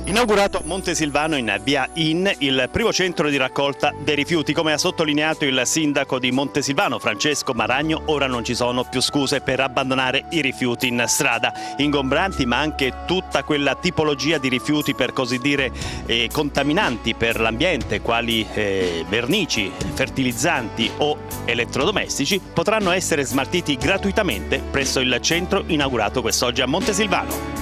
Inaugurato a Montesilvano in via In il primo centro di raccolta dei rifiuti. Come ha sottolineato il sindaco di Montesilvano, Francesco Maragno, ora non ci sono più scuse per abbandonare i rifiuti in strada, ingombranti ma anche tutta quella tipologia di rifiuti per così dire contaminanti per l'ambiente, quali vernici, fertilizzanti o elettrodomestici, potranno essere smaltiti gratuitamente presso il centro inaugurato quest'oggi a Montesilvano.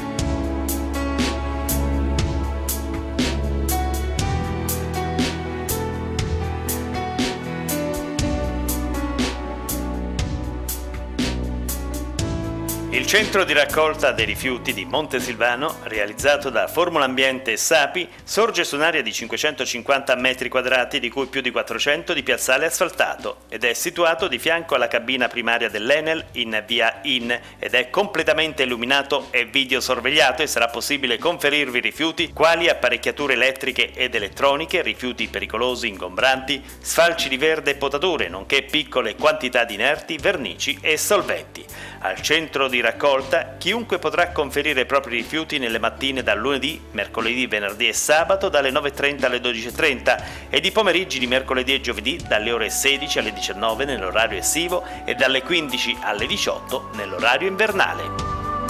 Il centro di raccolta dei rifiuti di Montesilvano, realizzato da Formula Ambiente e Sapi, sorge su un'area di 550 metri quadrati, di cui più di 400 di piazzale asfaltato, ed è situato di fianco alla cabina primaria dell'Enel in via In ed è completamente illuminato e videosorvegliato, e sarà possibile conferirvi rifiuti quali apparecchiature elettriche ed elettroniche, rifiuti pericolosi ingombranti, sfalci di verde e potature, nonché piccole quantità di inerti, vernici e solventi. Al centro di raccolta chiunque potrà conferire i propri rifiuti nelle mattine dal lunedì, mercoledì, venerdì e sabato dalle 9:30 alle 12:30 e di pomeriggi di mercoledì e giovedì dalle ore 16 alle 19 nell'orario estivo e dalle 15 alle 18 nell'orario invernale.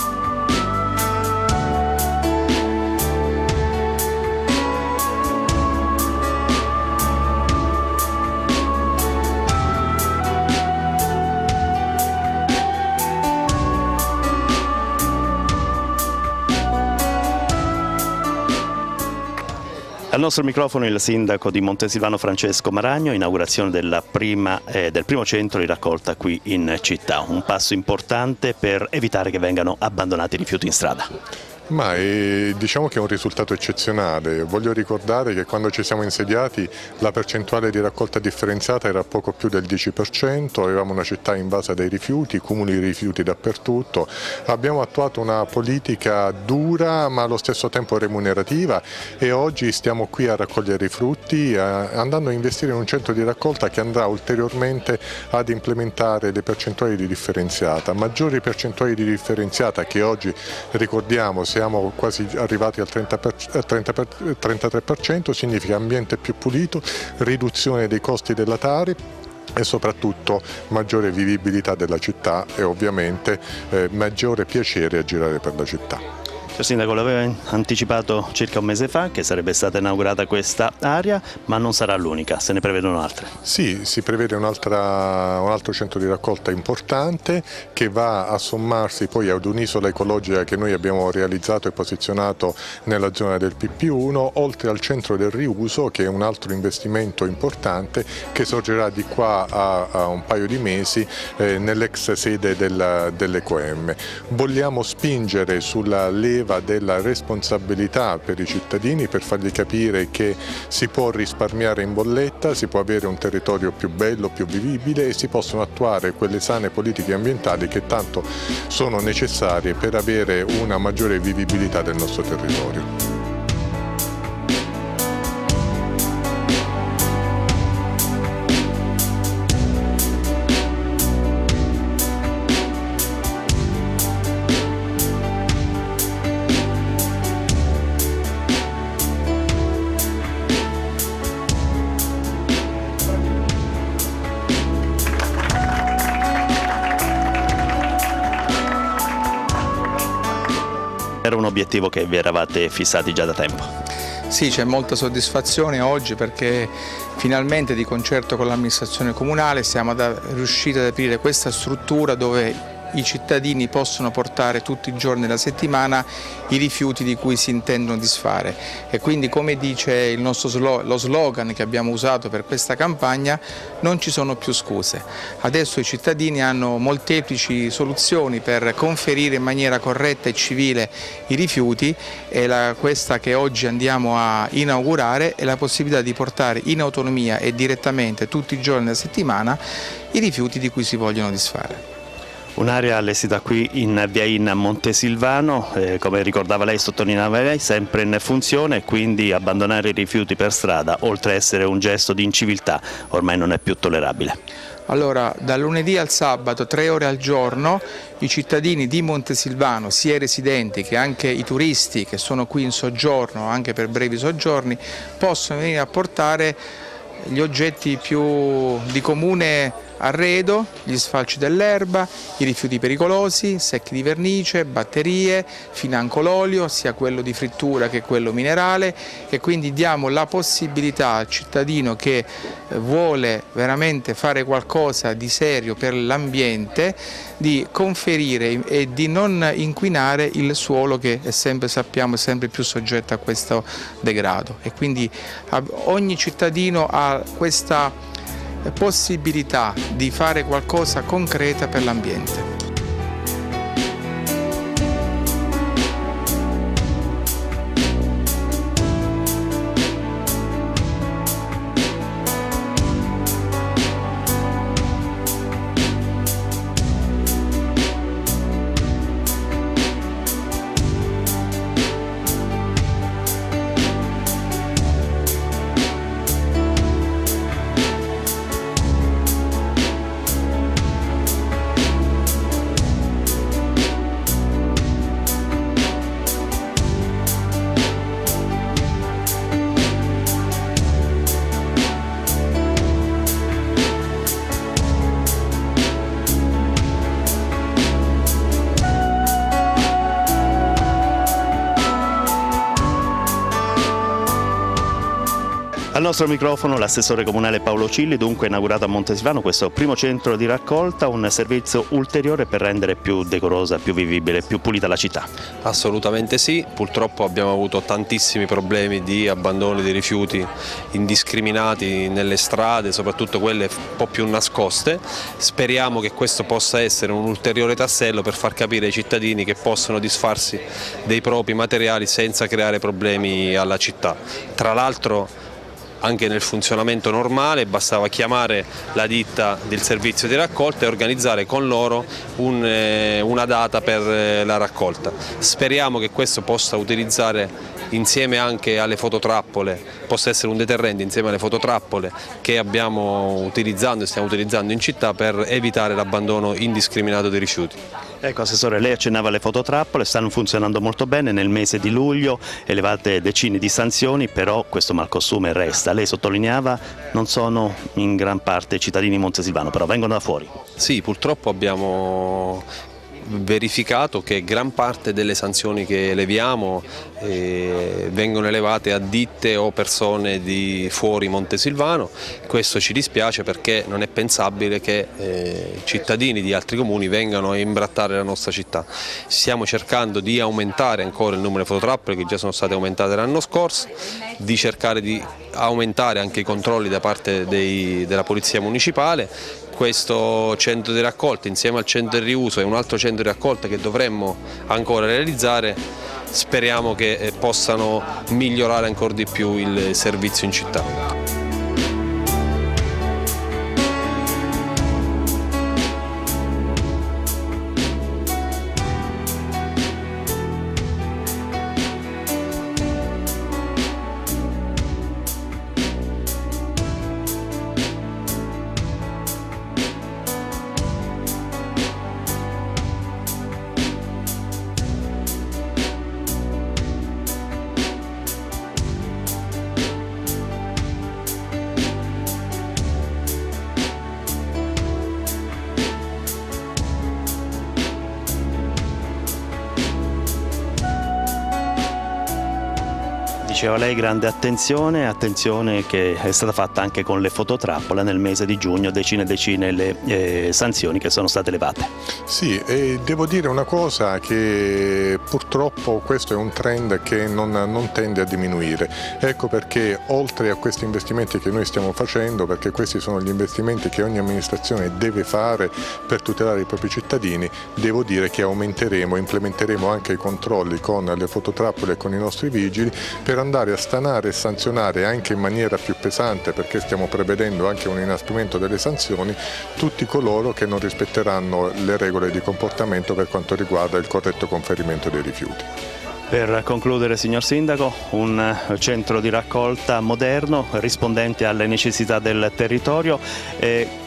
Al nostro microfono il sindaco di Montesilvano Francesco Maragno, inaugurazione del primo centro di raccolta qui in città, un passo importante per evitare che vengano abbandonati i rifiuti in strada. Diciamo che è un risultato eccezionale. Voglio ricordare che quando ci siamo insediati la percentuale di raccolta differenziata era poco più del 10%, avevamo una città invasa dai rifiuti, cumuli di rifiuti dappertutto. Abbiamo attuato una politica dura ma allo stesso tempo remunerativa e oggi stiamo qui a raccogliere i frutti andando a investire in un centro di raccolta che andrà ulteriormente ad implementare le percentuali di differenziata. Maggiori percentuali di differenziata che oggi, ricordiamo, siamo quasi arrivati al 33%, significa ambiente più pulito, riduzione dei costi della Tari e soprattutto maggiore vivibilità della città e ovviamente maggiore piacere a girare per la città. Il sindaco l'aveva anticipato circa un mese fa che sarebbe stata inaugurata questa area, ma non sarà l'unica, se ne prevedono altre. Sì, si prevede un altro centro di raccolta importante che va a sommarsi poi ad un'isola ecologica che noi abbiamo realizzato e posizionato nella zona del PP1, oltre al centro del riuso, che è un altro investimento importante che sorgerà di qua a un paio di mesi nell'ex sede dell'Ecoem. Vogliamo spingere sulla leva della responsabilità per i cittadini, per fargli capire che si può risparmiare in bolletta, si può avere un territorio più bello, più vivibile e si possono attuare quelle sane politiche ambientali che tanto sono necessarie per avere una maggiore vivibilità del nostro territorio. Era un obiettivo che vi eravate fissati già da tempo. Sì, c'è molta soddisfazione oggi perché finalmente di concerto con l'amministrazione comunale siamo riusciti ad aprire questa struttura dove i cittadini possono portare tutti i giorni della settimana i rifiuti di cui si intendono disfare e quindi, come dice lo slogan che abbiamo usato per questa campagna, non ci sono più scuse. Adesso i cittadini hanno molteplici soluzioni per conferire in maniera corretta e civile i rifiuti e questa che oggi andiamo a inaugurare è la possibilità di portare in autonomia e direttamente tutti i giorni della settimana i rifiuti di cui si vogliono disfare. Un'area allestita qui in via In a Montesilvano, come ricordava lei, sottolineava lei, sempre in funzione, quindi abbandonare i rifiuti per strada, oltre a essere un gesto di inciviltà, ormai non è più tollerabile. Allora, dal lunedì al sabato, 3 ore al giorno, i cittadini di Montesilvano, sia i residenti che anche i turisti che sono qui in soggiorno, anche per brevi soggiorni, possono venire a portare gli oggetti più di comune arredo, gli sfalci dell'erba, i rifiuti pericolosi, secchi di vernice, batterie, financo l'olio, sia quello di frittura che quello minerale, e quindi diamo la possibilità al cittadino che vuole veramente fare qualcosa di serio per l'ambiente di conferire e di non inquinare il suolo che è sempre, sappiamo, è sempre più soggetto a questo degrado, e quindi ogni cittadino ha questa possibilità di fare qualcosa concreta per l'ambiente. Al nostro microfono l'assessore comunale Paolo Cilli, dunque inaugurato a Montesilvano questo primo centro di raccolta, un servizio ulteriore per rendere più decorosa, più vivibile, più pulita la città. Assolutamente sì, purtroppo abbiamo avuto tantissimi problemi di abbandono di rifiuti indiscriminati nelle strade, soprattutto quelle un po' più nascoste. Speriamo che questo possa essere un ulteriore tassello per far capire ai cittadini che possono disfarsi dei propri materiali senza creare problemi alla città. Tra l'altro, anche nel funzionamento normale bastava chiamare la ditta del servizio di raccolta e organizzare con loro una data per la raccolta. Speriamo che questo possa utilizzare insieme anche alle fototrappole, possa essere un deterrente insieme alle fototrappole che stiamo utilizzando in città per evitare l'abbandono indiscriminato dei rifiuti. Ecco Assessore, lei accennava alle fototrappole, stanno funzionando molto bene, nel mese di luglio elevate decine di sanzioni, però questo malcostume resta. Lei sottolineava non sono in gran parte cittadini montesilvano, però vengono da fuori. Sì, purtroppo abbiamo verificato che gran parte delle sanzioni che leviamo vengono elevate a ditte o persone di fuori Montesilvano. Questo ci dispiace perché non è pensabile che cittadini di altri comuni vengano a imbrattare la nostra città. Stiamo cercando di aumentare ancora il numero di fototrappole che già sono state aumentate l'anno scorso, di cercare di aumentare anche i controlli da parte della Polizia Municipale. Questo centro di raccolta insieme al centro di riuso e un altro centro di raccolta che dovremmo ancora realizzare, speriamo che possano migliorare ancora di più il servizio in città. Diceva lei grande attenzione che è stata fatta anche con le fototrappole nel mese di giugno, decine e decine le sanzioni che sono state elevate. Sì, e devo dire una cosa, che purtroppo questo è un trend che non tende a diminuire. Ecco perché oltre a questi investimenti che noi stiamo facendo, perché questi sono gli investimenti che ogni amministrazione deve fare per tutelare i propri cittadini, devo dire che implementeremo anche i controlli con le fototrappole e con i nostri vigili per andare a stanare e sanzionare anche in maniera più pesante, perché stiamo prevedendo anche un inasprimento delle sanzioni, tutti coloro che non rispetteranno le regole di comportamento per quanto riguarda il corretto conferimento dei rifiuti. Per concludere, signor Sindaco, un centro di raccolta moderno, rispondente alle necessità del territorio.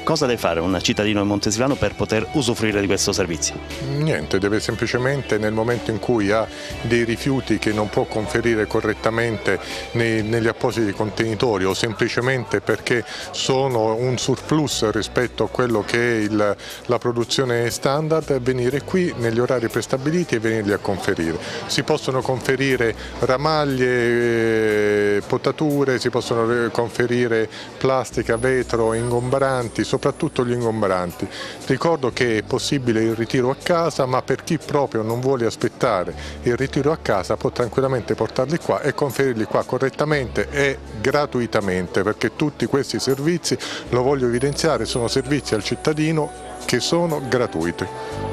cosa deve fare un cittadino di Montesilvano per poter usufruire di questo servizio? Niente, deve semplicemente, nel momento in cui ha dei rifiuti che non può conferire correttamente negli appositi contenitori o semplicemente perché sono un surplus rispetto a quello che è la produzione standard, venire qui negli orari prestabiliti e venirli a conferire. Si possono conferire ramaglie, potature, si possono conferire plastica, vetro, ingombranti, soprattutto gli ingombranti. Ricordo che è possibile il ritiro a casa, ma per chi proprio non vuole aspettare il ritiro a casa può tranquillamente portarli qua e conferirli qua correttamente e gratuitamente, perché tutti questi servizi, lo voglio evidenziare, sono servizi al cittadino che sono gratuiti.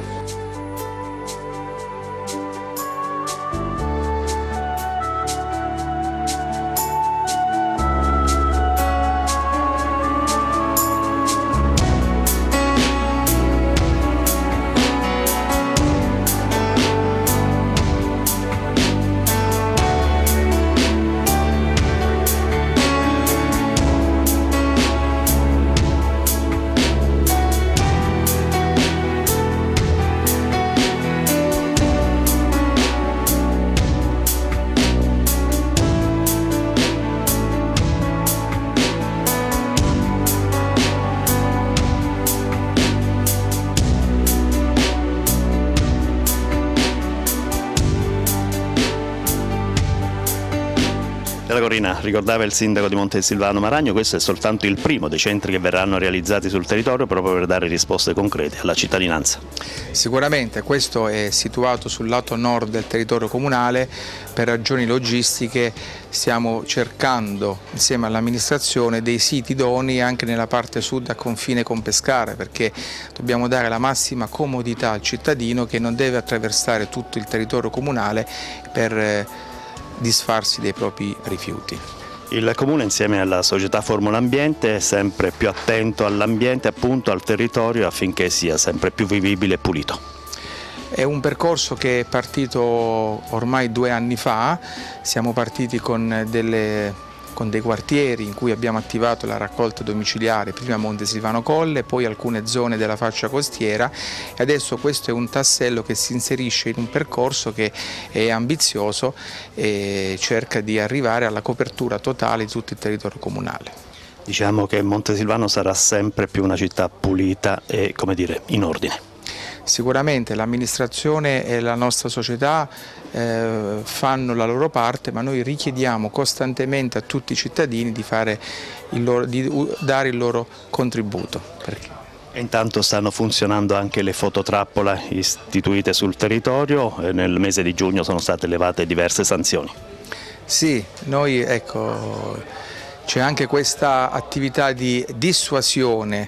Corina, ricordava il sindaco di Montesilvano Maragno, questo è soltanto il primo dei centri che verranno realizzati sul territorio proprio per dare risposte concrete alla cittadinanza. Sicuramente questo è situato sul lato nord del territorio comunale. Per ragioni logistiche stiamo cercando insieme all'amministrazione dei siti idonei anche nella parte sud a confine con Pescara, perché dobbiamo dare la massima comodità al cittadino che non deve attraversare tutto il territorio comunale per disfarsi dei propri rifiuti. Il Comune insieme alla società Formula Ambiente è sempre più attento all'ambiente, appunto al territorio, affinché sia sempre più vivibile e pulito. È un percorso che è partito ormai 2 anni fa, siamo partiti con dei quartieri in cui abbiamo attivato la raccolta domiciliare, prima Montesilvano Colle, poi alcune zone della fascia costiera, e adesso questo è un tassello che si inserisce in un percorso che è ambizioso e cerca di arrivare alla copertura totale di tutto il territorio comunale. Diciamo che Montesilvano sarà sempre più una città pulita e, come dire, in ordine. Sicuramente l'amministrazione e la nostra società fanno la loro parte, ma noi richiediamo costantemente a tutti i cittadini di dare il loro contributo. E intanto stanno funzionando anche le fototrappola istituite sul territorio e nel mese di giugno sono state elevate diverse sanzioni. Sì, c'è anche questa attività di dissuasione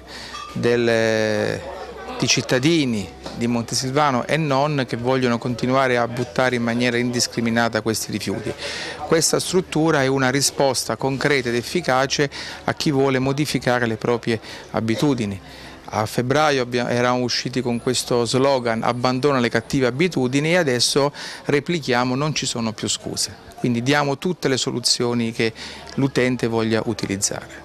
di cittadini di Montesilvano e non, che vogliono continuare a buttare in maniera indiscriminata questi rifiuti. Questa struttura è una risposta concreta ed efficace a chi vuole modificare le proprie abitudini. A febbraio eravamo usciti con questo slogan "abbandona le cattive abitudini" e adesso replichiamo "non ci sono più scuse". Quindi diamo tutte le soluzioni che l'utente voglia utilizzare.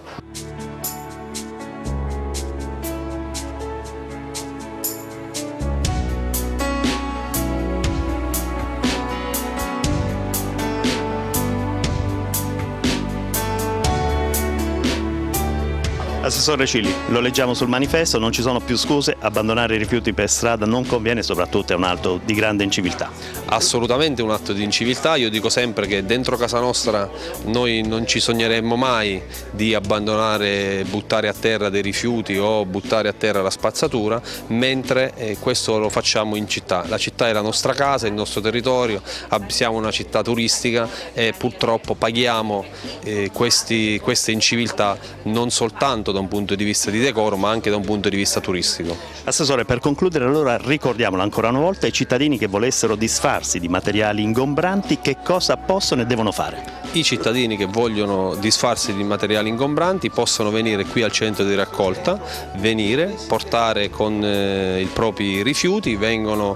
Assessore Cili, lo leggiamo sul manifesto, non ci sono più scuse, abbandonare i rifiuti per strada non conviene, soprattutto è un atto di grande inciviltà. Assolutamente un atto di inciviltà, io dico sempre che dentro casa nostra noi non ci sogneremmo mai di abbandonare, buttare a terra dei rifiuti o buttare a terra la spazzatura, mentre questo lo facciamo in città. La città è la nostra casa, il nostro territorio, siamo una città turistica e purtroppo paghiamo queste inciviltà non soltanto da un punto di vista di decoro ma anche da un punto di vista turistico. Assessore, per concludere allora ricordiamolo ancora una volta ai cittadini che volessero disfarsi di materiali ingombranti che cosa possono e devono fare. I cittadini che vogliono disfarsi di materiali ingombranti possono venire qui al centro di raccolta, portare con i propri rifiuti, vengono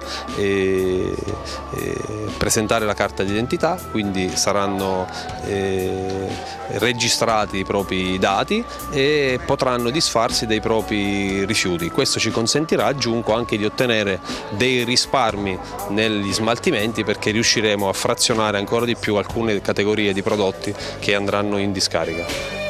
presentare la carta d'identità, quindi saranno registrati i propri dati e potranno disfarsi dei propri rifiuti. Questo ci consentirà, aggiungo, anche di ottenere dei risparmi negli smaltimenti, perché riusciremo a frazionare ancora di più alcune categorie di prodotti che andranno in discarica.